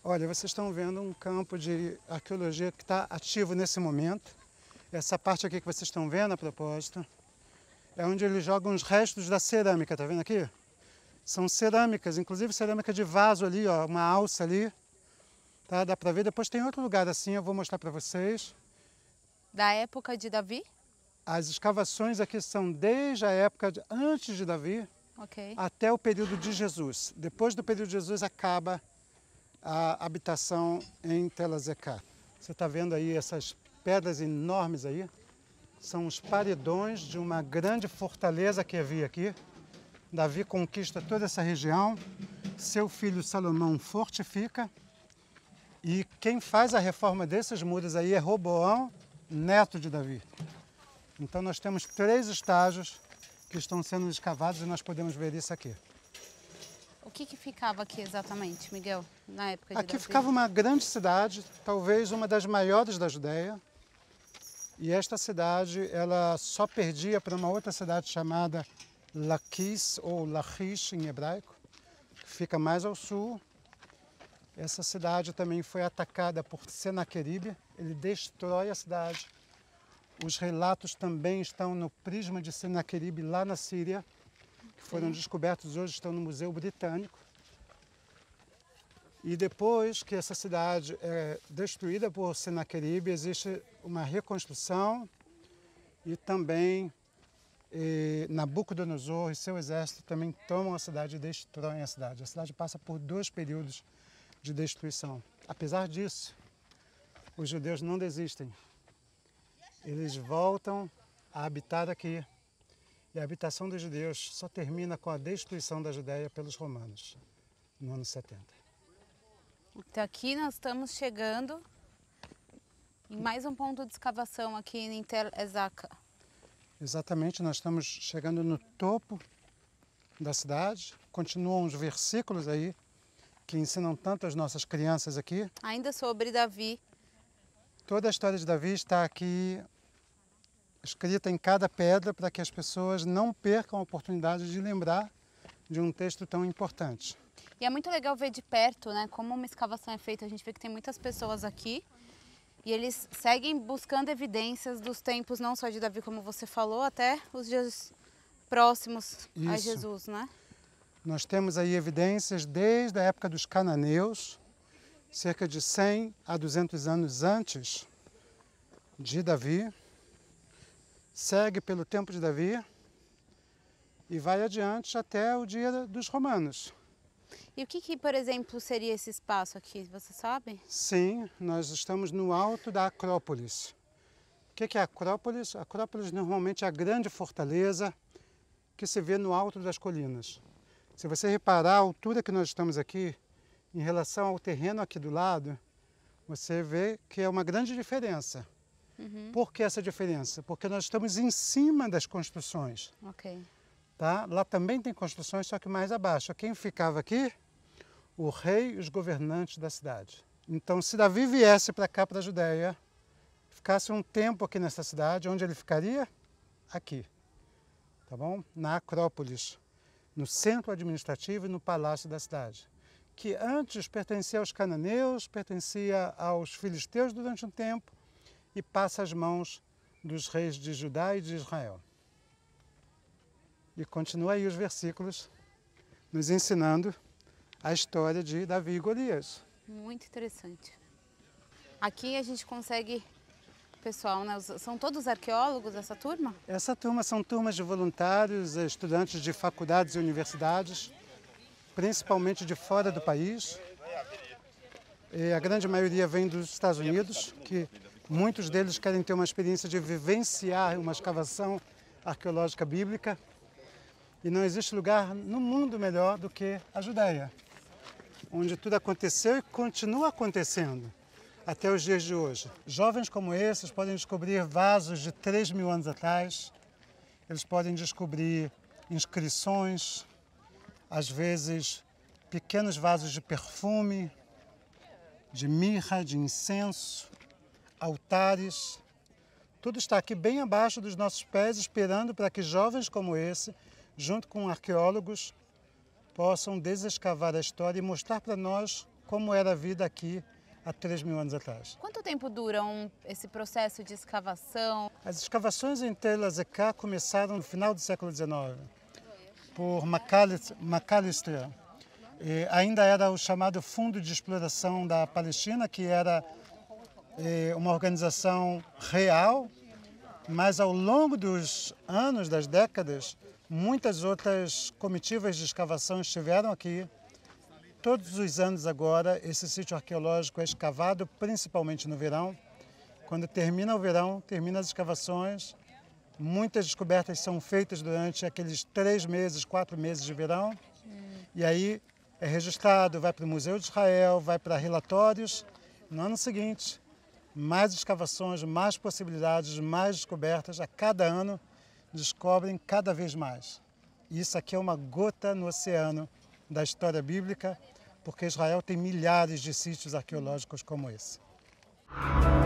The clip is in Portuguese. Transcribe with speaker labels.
Speaker 1: Olha, vocês estão vendo um campo de arqueologia que está ativo nesse momento. Essa parte aqui que vocês estão vendo, a propósito, é onde eles jogam os restos da cerâmica, tá vendo aqui? São cerâmicas, inclusive cerâmica de vaso ali, ó, uma alça ali. Tá? Dá para ver, depois tem outro lugar assim, eu vou mostrar para vocês.
Speaker 2: Da época de Davi?
Speaker 1: As escavações aqui são desde a época antes de Davi
Speaker 2: Ok.
Speaker 1: até o período de Jesus. Depois do período de Jesus acaba a habitação em Tel-Azekah. Você está vendo aí essas pedras enormes aí? São os paredões de uma grande fortaleza que havia aqui. Davi conquista toda essa região, seu filho Salomão fortifica, e quem faz a reforma desses muros aí é Roboão, neto de Davi. Então nós temos 3 estágios que estão sendo escavados e nós podemos ver isso aqui.
Speaker 2: O que ficava aqui exatamente, Miguel, na época de
Speaker 1: Aqui
Speaker 2: Davi?
Speaker 1: ficava uma grande cidade, talvez uma das maiores da Judéia. E esta cidade, ela só perdia para uma outra cidade chamada Laquis, ou Lachish em hebraico, que fica mais ao sul. Essa cidade também foi atacada por Senaqueribe, ele destrói a cidade. Os relatos também estão no prisma de Senaqueribe, lá na Síria, que foram descobertos hoje, estão no Museu Britânico. E depois que essa cidade é destruída por Senaqueribe, existe uma reconstrução e também Nabucodonosor e seu exército também tomam a cidade e destroem a cidade. A cidade passa por 2 períodos de destruição. Apesar disso, os judeus não desistem. Eles voltam a habitar aqui. E a habitação dos judeus só termina com a destruição da Judéia pelos romanos, no ano 70.
Speaker 2: Então aqui nós estamos chegando em mais um ponto de escavação aqui em Tel-Azekah.
Speaker 1: Exatamente, nós estamos chegando no topo da cidade. Continuam os versículos aí que ensinam tanto as nossas crianças aqui.
Speaker 2: Ainda sobre Davi.
Speaker 1: Toda a história de Davi está aqui escrita em cada pedra para que as pessoas não percam a oportunidade de lembrar de um texto tão importante.
Speaker 2: E é muito legal ver de perto, né, como uma escavação é feita. A gente vê que tem muitas pessoas aqui e eles seguem buscando evidências dos tempos, não só de Davi, como você falou, até os dias próximos a
Speaker 1: Isso.
Speaker 2: Jesus, né?
Speaker 1: Nós temos aí evidências desde a época dos cananeus, cerca de 100 a 200 anos antes de Davi, segue pelo tempo de Davi e vai adiante até o dia dos romanos.
Speaker 2: E o que, por exemplo, seria esse espaço aqui, você sabe?
Speaker 1: Sim, nós estamos no alto da Acrópolis. O que é a Acrópolis? A Acrópolis normalmente é a grande fortaleza que se vê no alto das colinas. Se você reparar a altura que nós estamos aqui, em relação ao terreno aqui do lado, você vê que é uma grande diferença. Por que essa diferença? Porque nós estamos em cima das construções.
Speaker 2: Ok.
Speaker 1: Tá? Lá também tem construções, só que mais abaixo. Quem ficava aqui? O rei e os governantes da cidade. Então, se Davi viesse para cá, para a Judéia, ficasse um tempo aqui nessa cidade, onde ele ficaria? Aqui. Tá bom? Na Acrópolis, no centro administrativo e no palácio da cidade, que antes pertencia aos cananeus, pertencia aos filisteus durante um tempo e passa às mãos dos reis de Judá e de Israel. E continua aí os versículos nos ensinando a história de Davi e Golias.
Speaker 2: Muito interessante. Aqui a gente consegue, pessoal, né, são todos arqueólogos essa turma?
Speaker 1: Essa turma são turmas de voluntários, estudantes de faculdades e universidades, principalmente de fora do país. E a grande maioria vem dos Estados Unidos, que muitos deles querem ter uma experiência de vivenciar uma escavação arqueológica bíblica. E não existe lugar no mundo melhor do que a Judéia, onde tudo aconteceu e continua acontecendo até os dias de hoje. Jovens como esses podem descobrir vasos de 3.000 anos atrás, eles podem descobrir inscrições, às vezes pequenos vasos de perfume, de mirra, de incenso, altares. Tudo está aqui bem abaixo dos nossos pés, esperando para que jovens como esse, junto com arqueólogos, possam desescavar a história e mostrar para nós como era a vida aqui há 3.000 anos atrás.
Speaker 2: Quanto tempo dura esse processo de escavação?
Speaker 1: As escavações em Tel Azekah começaram no final do século XIX, por McAllister. Ainda era o chamado Fundo de Exploração da Palestina, que era uma organização real, mas ao longo dos anos, das décadas, muitas outras comitivas de escavação estiveram aqui. Todos os anos agora, esse sítio arqueológico é escavado, principalmente no verão. Quando termina o verão, termina as escavações. Muitas descobertas são feitas durante aqueles 3 meses, 4 meses de verão. E aí é registrado, vai para o Museu de Israel, vai para relatórios. No ano seguinte, mais escavações, mais possibilidades, mais descobertas. A cada ano descobrem cada vez mais. E isso aqui é uma gota no oceano da história bíblica, porque Israel tem milhares de sítios arqueológicos como esse.